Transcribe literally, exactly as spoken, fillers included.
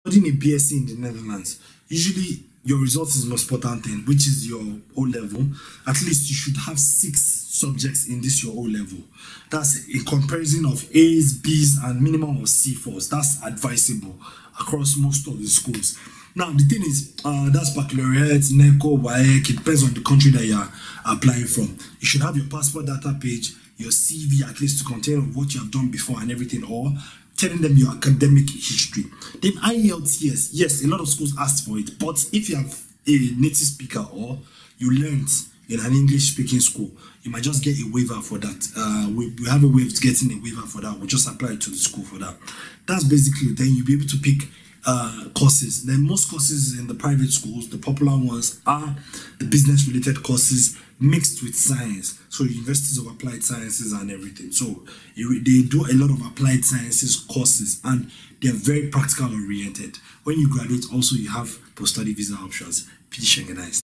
Studying a B S c in the Netherlands, usually your results is the most important thing, which is your O level. At least you should have six subjects in this your O level. That's a comparison of A's, B's, and minimum of C fours. That's advisable across most of the schools. Now the thing is, uh, that's baccalaureate, NECO, W A E C. It depends on the country that you are applying from. You should have your passport data page, your C V at least to contain what you have done before and everything, or telling them your academic history. Then I E L T S, yes, a lot of schools ask for it, but if you have a native speaker or you learned in an English speaking school, you might just get a waiver for that. Uh, we, we have a way of getting a waiver for that. We'll just apply it to the school for that. That's basically it. Then you'll be able to pick uh, courses. Then most courses in the private schools, the popular ones, are the business related courses mixed with science. So universities of applied sciences and everything. So they do a lot of applied sciences courses and they're very practical oriented. When you graduate, also you have post-study visa options. Pretty Schengenized.